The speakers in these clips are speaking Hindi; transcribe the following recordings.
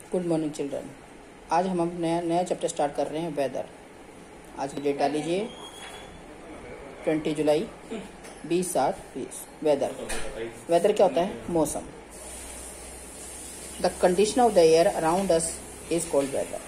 Good morning children. आज हम नया नया चैप्टर स्टार्ट कर रहे हैं वेदर। आज की डेट डाल लीजिए 20 जुलाई 20/7/20। वेदर वेदर क्या होता है? मौसम। The condition of the air around us is called weather.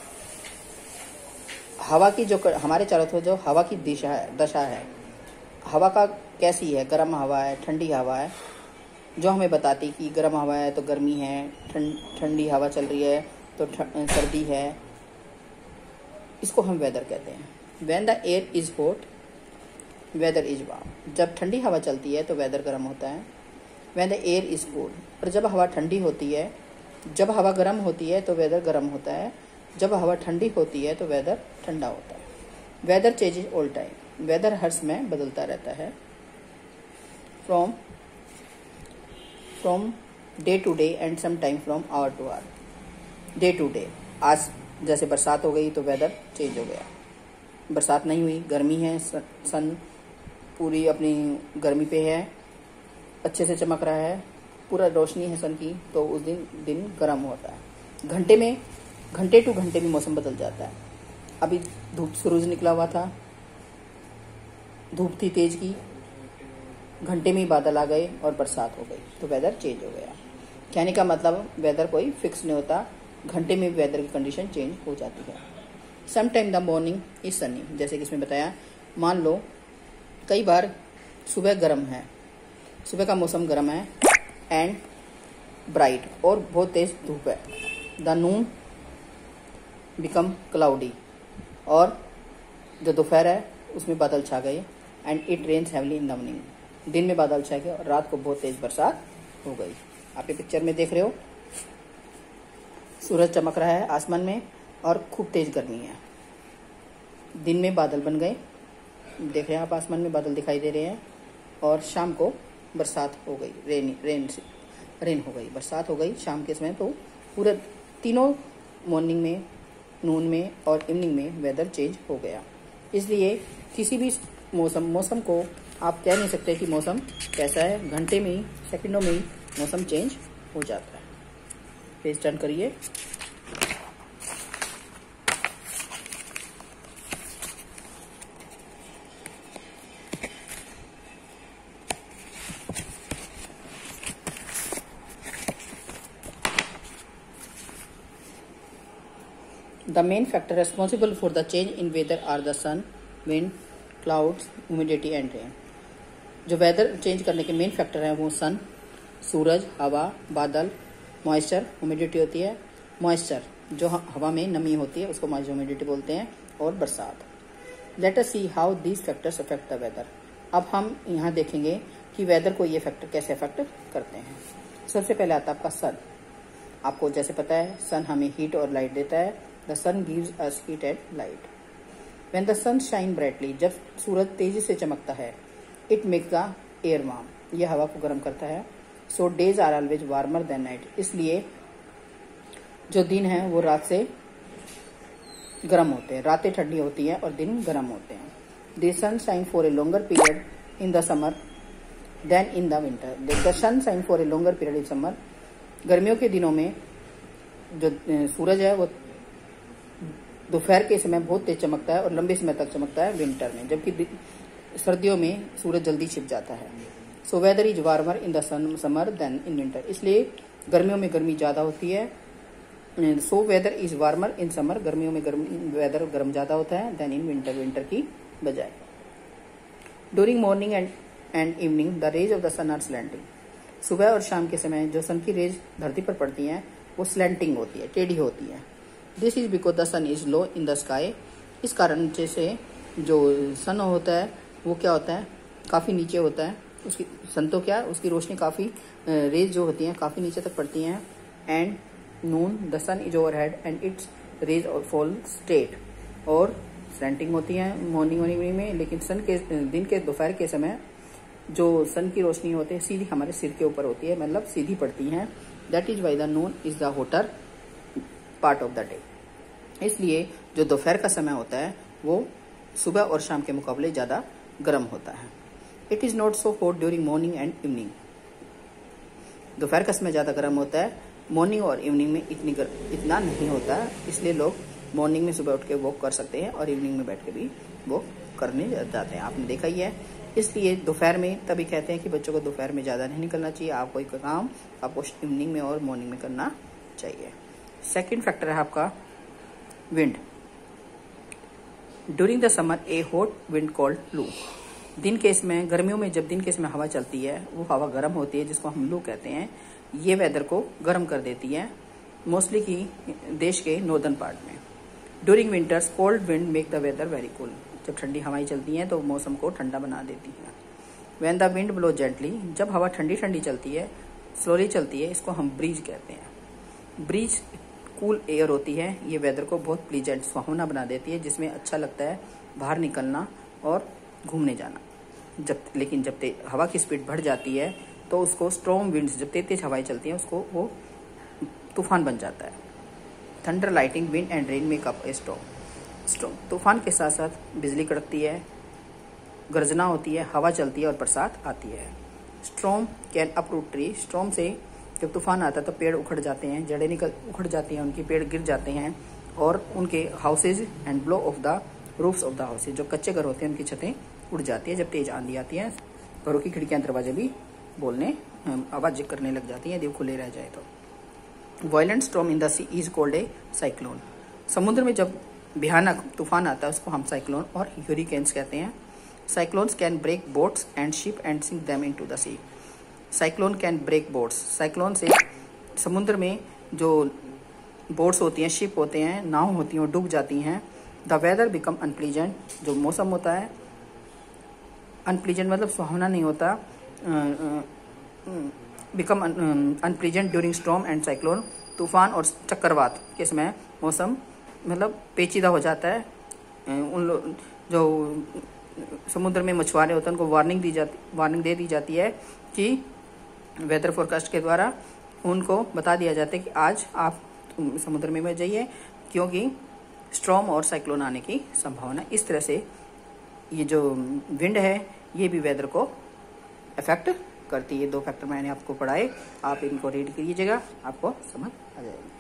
हवा की जो हमारे चारों तरफ जो हवा की दशा है, हवा का कैसी है? गर्म हवा है, ठंडी हवा है, जो हमें बताती कि गर्म हवा है तो गर्मी है, ठंडी हवा चल रही है तो सर्दी है। इसको हम वेदर कहते हैं। When the air is hot weather is warm. जब ठंडी हवा चलती है तो वेदर गर्म होता है। When the air is cold. और जब हवा ठंडी होती है, जब हवा गर्म होती है तो वेदर गर्म होता है, जब हवा ठंडी होती है तो वेदर ठंडा होता है। Weather changes all time. Weather हर समय बदलता रहता है। From day to day and some time from hour to hour. Day to day, आज जैसे बरसात हो गई तो वेदर चेंज हो गया। बरसात नहीं हुई, गर्मी है, सन पूरी अपनी गर्मी पे है, अच्छे से चमक रहा है, पूरा रोशनी है सन की, तो उस दिन गर्म होता है। घंटे टू घंटे में मौसम बदल जाता है। अभी धूप सूरज निकला हुआ था, धूप थी तेज की, घंटे में ही बादल आ गए और बरसात हो गई तो वेदर चेंज हो गया। कहने का मतलब वेदर कोई फिक्स नहीं होता, घंटे में वेदर की कंडीशन चेंज हो जाती है। Some time the morning is sunny. जैसे कि इसमें बताया, मान लो कई बार सुबह गर्म है, सुबह का मौसम गर्म है एंड ब्राइट और बहुत तेज धूप है। The noon become cloudy. और जो दोपहर है उसमें बादल छा गए and it rains heavily in the morning. दिन में बादल छा गए और रात को बहुत तेज बरसात हो गई। आप ये पिक्चर में देख रहे हो, सूरज चमक रहा है आसमान में और खूब तेज गर्मी है। दिन में बादल बन गए, देख रहे हैं आप, आसमान में बादल दिखाई दे रहे हैं, और शाम को बरसात हो गई, रेन हो गई, बरसात हो गई शाम के समय। तो पूरे तीनों मॉर्निंग में, नून में और इवनिंग में वेदर चेंज हो गया। इसलिए किसी भी मौसम को आप कह नहीं सकते कि मौसम कैसा है। घंटे में ही, सेकंडों में ही मौसम चेंज हो जाता है। पेज टर्न करिए। The main factor responsible for the change in weather are the sun, wind, clouds, humidity and rain. जो वेदर चेंज करने के मेन फैक्टर हैं वो सन, सूरज, हवा, बादल, मॉइस्चर, ह्यूमिडिटी होती है। मॉइस्चर जो हवा में नमी होती है उसको मॉइस्चर ह्यूमिडिटी बोलते हैं, और बरसात। Let us see how these factors affect the weather. अब हम यहाँ देखेंगे कि वेदर को ये फैक्टर कैसे अफेक्ट करते हैं। सबसे पहले आता है आपका सन। आपको जैसे पता है सन हमें हीट और लाइट देता है। The sun gives us heat and light. When the sun shine brightly, जब सूरज तेजी से चमकता है, it makes the air warm, यह हवा को गर्म करता है। So days are always warmer than night, इसलिए जो दिन है वो रात से गर्म होते हैं, रातें ठंडी होती हैं और दिन गर्म होते हैं। The sun shine for a longer period in the summer than in the winter. The sun shine for a longer period in summer. गर्मियों के दिनों में जो सूरज है वो दोपहर के समय बहुत तेज चमकता है और लंबे समय तक चमकता है विंटर में, जबकि सर्दियों में सूरज जल्दी छिप जाता है। So weather is warmer in the summer than in winter, इसलिए गर्मियों में गर्मी ज्यादा होती है। So weather is warmer in summer, गर्मियों में वेदर गर्म ज्यादा होता है देन इन विंटर, विंटर की बजाय। During morning and evening the rays of the sun are slanting. सुबह और शाम के समय जो सन की रेज धरती पर पड़ती हैं वो स्लैंटिंग होती है, टेढ़ी होती है। This is because the sun is low in the sky. इस कारण जैसे जो सन होता है वो क्या होता है, काफी नीचे होता है। उसकी सन तो क्या, उसकी रोशनी काफी, रेज जो होती हैं काफी नीचे तक पड़ती हैं। And noon the sun is overhead and its rays fall straight, और स्लैंटिंग होती है मॉर्निंग में, लेकिन सन के दिन के दोपहर के समय जो सन की रोशनी होती है सीधी हमारे सिर के ऊपर होती है, मतलब सीधी पड़ती हैं। That is why the noon is the hotter part of the day. इसलिए जो दोपहर का समय होता है वो सुबह और शाम के मुकाबले ज्यादा गर्म होता है। It is not so hot during morning and evening. दोपहर का समय ज्यादा गर्म होता है मॉर्निंग और इवनिंग में इतना नहीं होता, इसलिए लोग मॉर्निंग में सुबह उठ के वॉक कर सकते हैं और इवनिंग में बैठ के भी वॉक करने जाते हैं, आपने देखा ही है। इसलिए दोपहर में तभी कहते हैं कि बच्चों को दोपहर में ज़्यादा नहीं निकलना चाहिए, आप कोई काम आपको इवनिंग में और मॉर्निंग में करना चाहिए। सेकेंड फैक्टर है आपका wind. During the summer a hot wind called loo. दिन के इसमें गर्मियों में जब दिन के इसमें हवा चलती है वो हवा गर्म होती है जिसको हम लू कहते हैं। ये वेदर को गर्म कर देती है मोस्टली की देश के नॉर्दर्न पार्ट में। During winters cold wind make the weather very cool. जब ठंडी हवाएं चलती हैं तो मौसम को ठंडा बना देती हैं। When the wind blow gently, जब हवा ठंडी ठंडी चलती है, स्लोली चलती है, इसको हम ब्रीज कहते हैं। ब्रीज कूल एयर होती है, ये वेदर को बहुत प्लीजेंट सुहावना बना देती है, जिसमें अच्छा लगता है बाहर निकलना और घूमने जाना। लेकिन जब हवा की स्पीड बढ़ जाती है तो उसको स्ट्रॉन्ग विंड्स, जब तेज हवाएं चलती हैं उसको वो तूफान बन जाता है। Thunder, lightning, wind and rain make up a storm. तूफान के साथ साथ बिजली कड़कती है, गर्जना होती है, हवा चलती है और बरसात आती है। Storm can uproot tree. Storm से जब तूफान आता है तो पेड़ उखड़ जाते हैं, जड़ें उखड़ जाती हैं, उनकी पेड़ गिर जाते हैं और उनके houses and blow off the roofs of the houses, जो कच्चे घर होते हैं उनकी छतें उड़ जाती है। जब तेज आंधी आती है घरों की खिड़कियां दरवाजे भी बोलने आवाज करने लग जाती है यदि खुले रह जाए तो। Violent storm in the sea is called a cyclone. समुद्र में जब भयानक तूफान आता है उसको हम साइक्लोन और ह्यूरिकेन्स कहते हैं। Cyclones can break boats and ship and sink them into the sea. Cyclone can break boats. Cyclone से समुद्र में जो बोट्स होती हैं, शिप होते हैं, नाव होती हैं, वो डूब जाती हैं। The weather become unpleasant. जो मौसम होता है अनप्लीजेंट मतलब सुहावना नहीं होता, become unpleasant during storm and cyclone. तूफान और चक्रवात के समय मौसम मतलब पेचीदा हो जाता है। उन लोग जो समुद्र में मछुआरे होते हैं उनको वार्निंग दे दी जाती है कि वेदर फोरकास्ट के द्वारा उनको बता दिया जाता है कि आज आप समुद्र में मत जाइए क्योंकि स्टॉर्म और साइक्लोन आने की संभावना। इस तरह से ये जो विंड है ये भी वेदर को अफेक्ट करती है। 2 फैक्टर मैंने आपको पढ़ाए, आप इनको रीड कीजिएगा, आपको समझ आ जाएगी।